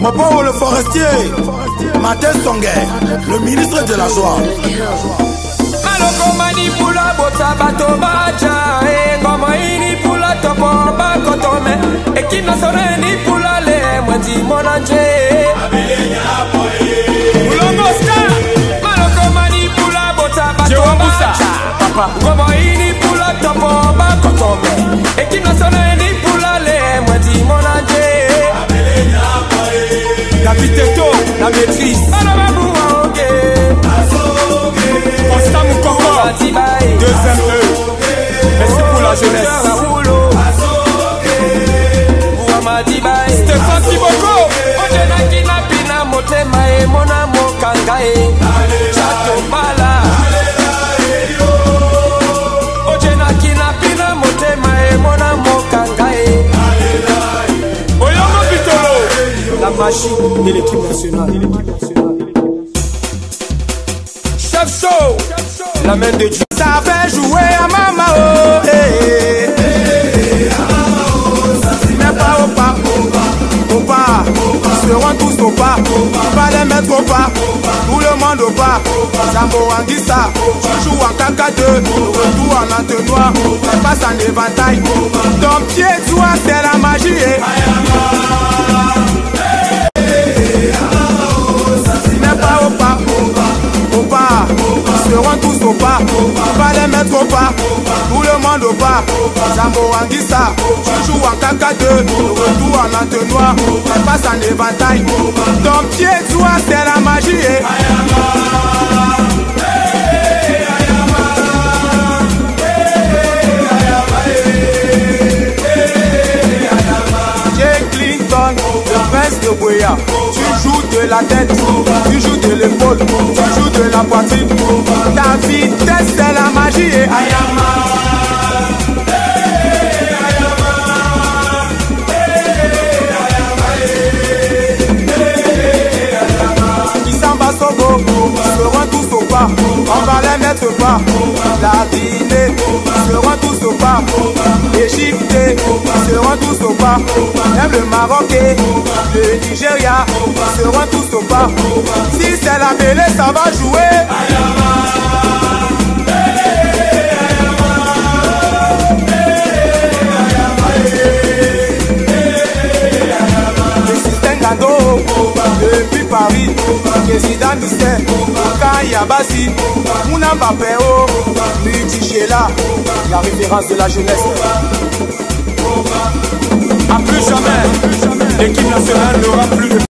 Mon pauvre le forestier, Martin Songuer, le ministre de la joie. Maloko manipula bota bato bacha ngoma ini pula topo bakotome ekina soreni pula le mwezi monanje ulongoska maloko manipula bota bato bacha ngoma ini pula topo bakotome ekina soreni pula le mwezi monanje Capiteto la maîtrise Deuxième E, merci pour la jeunesse. Stéphane Kiboko, Ojena Kinapina Motema e Mona Mokangae, Chateau Bala. Ojena Kinapina Motema e Mona Mokangae. Oyongo Pitolo, la machine de l'équipe nationale. Chef Show, la main de Dieu. Ça fait jouer à maman, oh, eh, mais pas au pas, au pas, ils seront tous au pas, pas les mettre au pas, tout le monde au pas, Sambo Anguissa, tu joues en caca-2, retour en entonnoir, tu passes en éventail, ton pied toi c'est la magie, mais pas au pas, au pas, ils seront tous au pas, pas les mettre au pas, tout le monde au pas, Sambo Anguissa, tu joues en caca-2, retour en entonnoir, tu passes en éventail, ton pied toi c'est la magie, le prince de Boya, tu joues de la tête, tu joues de l'épaule, tu joues de la poitrine, ta vitesse c'est la magie et Ayama. Kisamba Sogo, seront tous au pas, on va les mettre pas, la Guinée, seront tous au pas, l'Égypte, seront tous au pas, même le Maroc et le Nigeria, seront tous au pas, si c'est la mêlée ça va jouer. Depuis Paris, président Mister, Kaya Bassi, Mouna Bapéo, Mutichela, la référence de la jeunesse. A plus jamais, l'équipe nationale n'aura plus de